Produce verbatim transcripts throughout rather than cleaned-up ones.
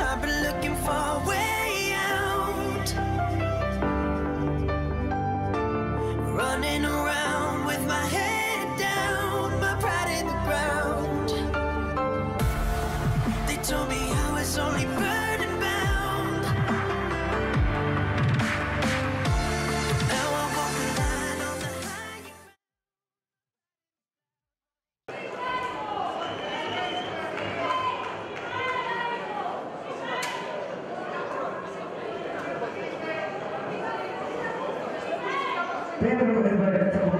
I've been looking for a way out, running around with my head down, my pride in the ground. They told me I was only burden bound. Now I walk the line on the high. Pedro Everton.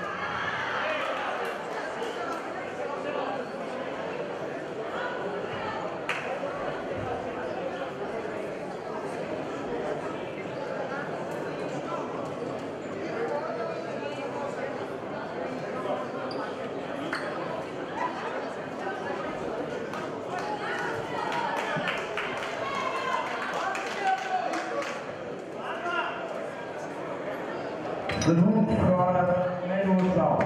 Genoemd voor Nederland.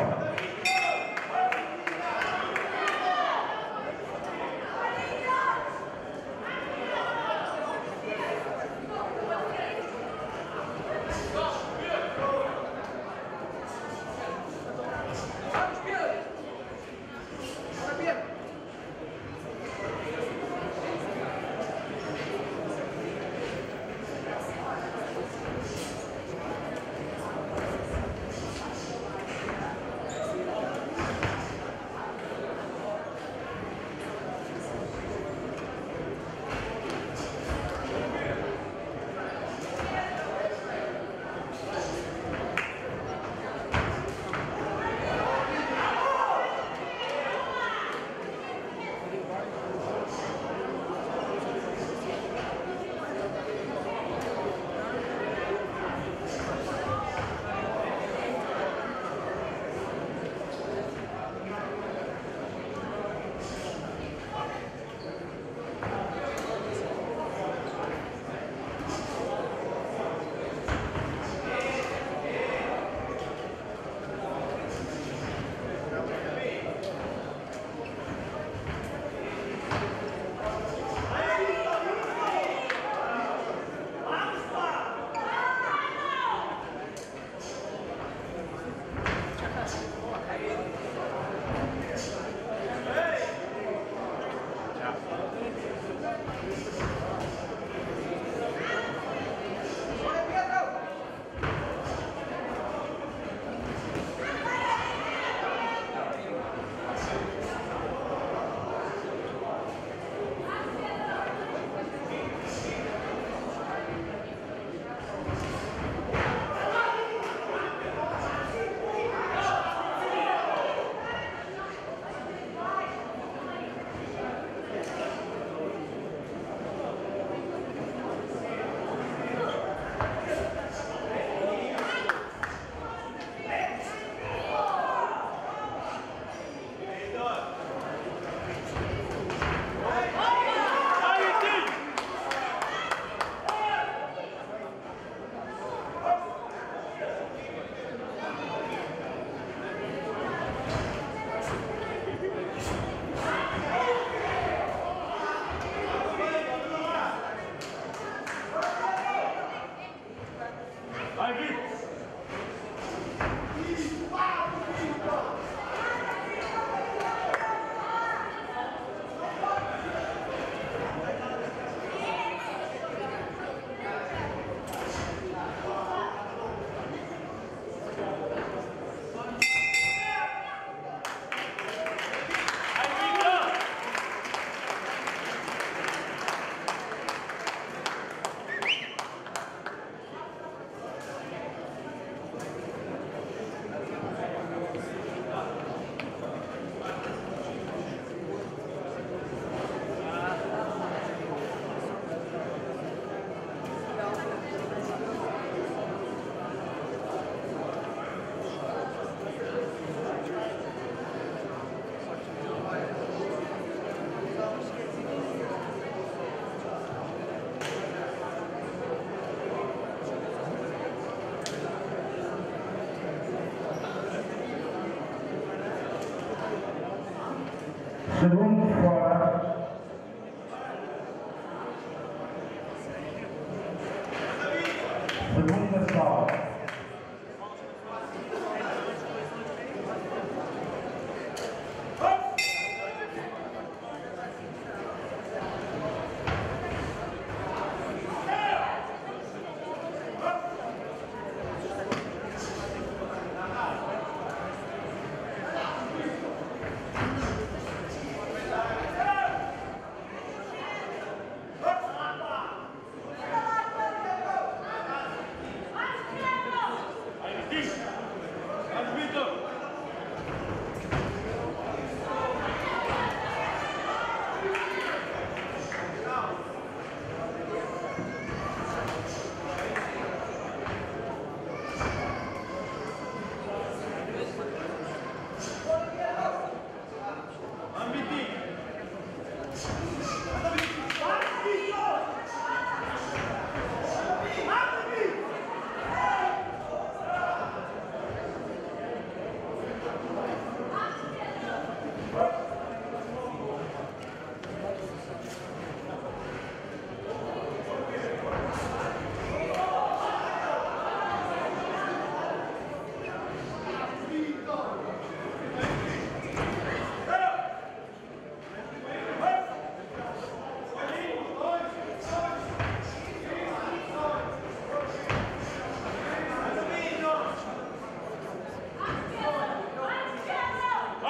Segundo fora.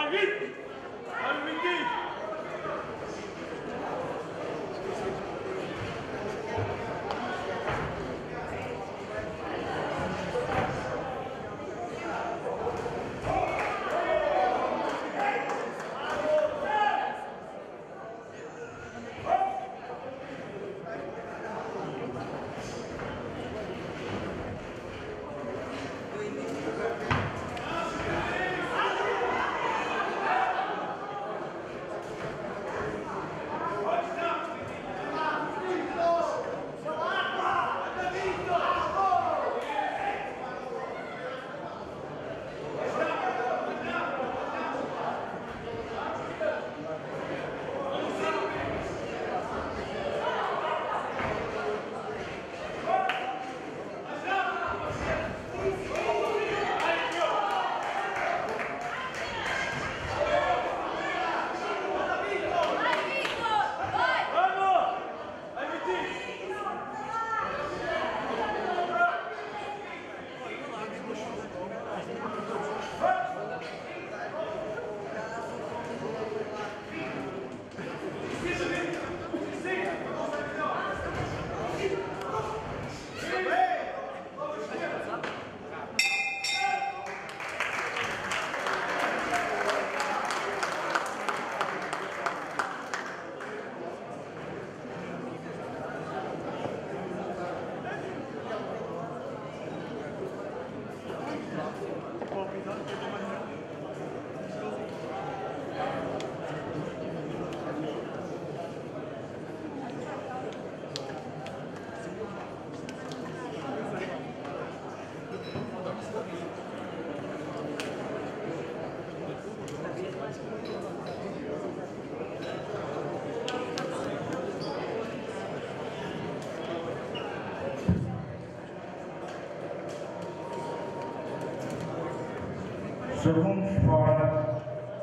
Segundo fora,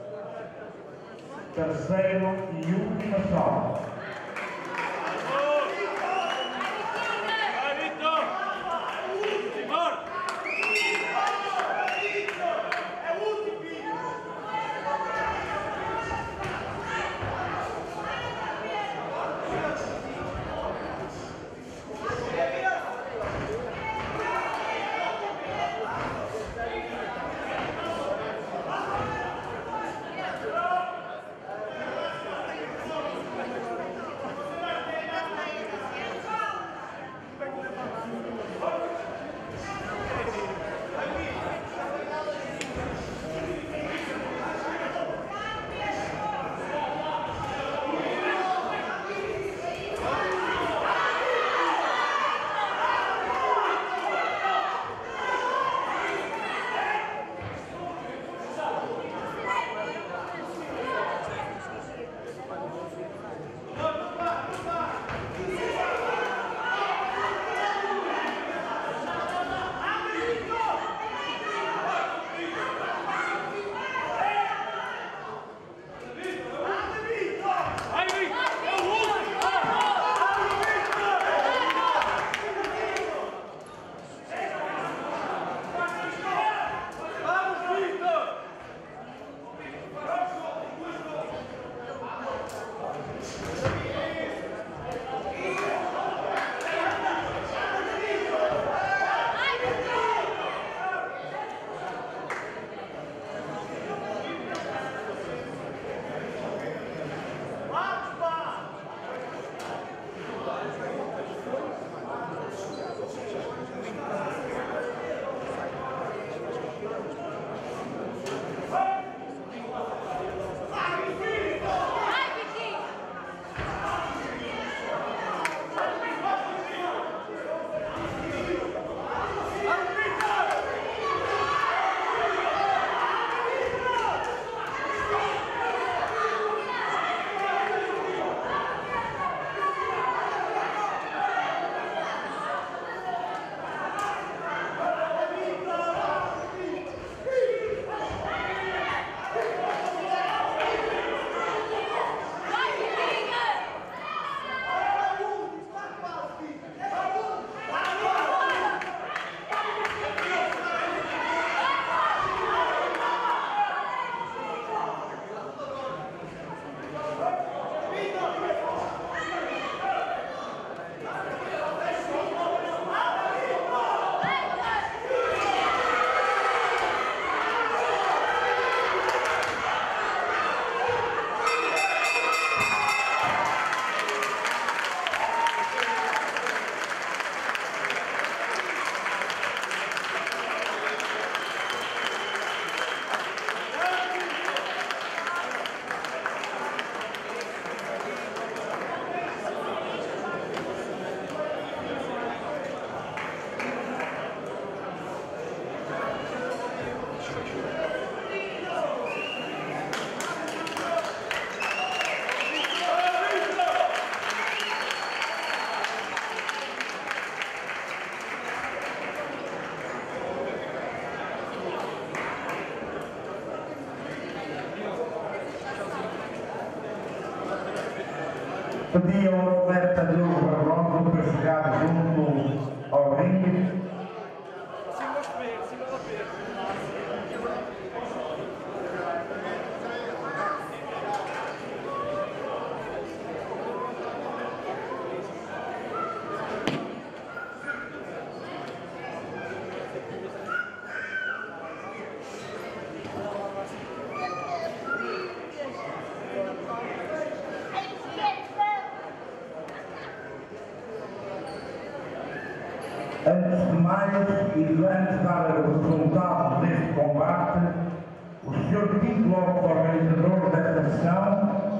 terceiro e última sala. Pedi ao atleta Diogo Barbosa para chegar junto ao ringue. Antes de mais, e durante dar o resultado deste combate, o senhor Tito Lopes, organizador desta sessão,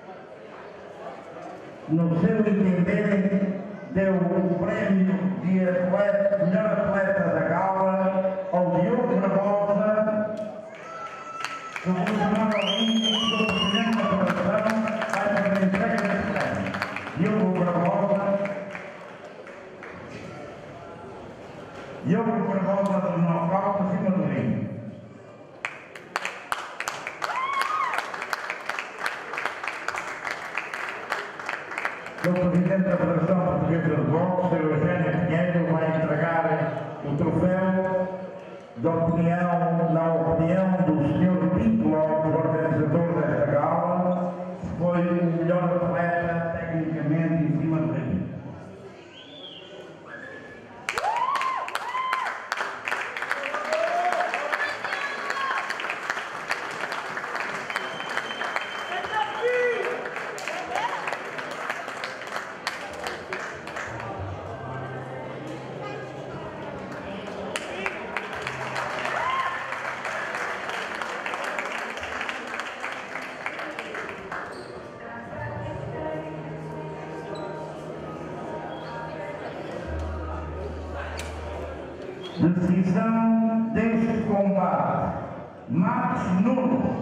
no seu entender, deu o prémio de atleta, melhor atleta da gala ao Diogo Barbosa, que o funcionário ao ringue e o presidente da federação vai fazer a entrega deste prémio. Diogo Barbosa. Diogo Barbosa do nocaute acima do ringue. O presidente da Federação Portuguesa de Boxe, Sr Eugênio Pinheiro, vai entregar o troféu da opinião, na opinião do senhor Tito Lopes, organizador desta gala, que foi o melhor atleta tecnicamente em cima do ringue. Decisão deste combate: Max Nunes.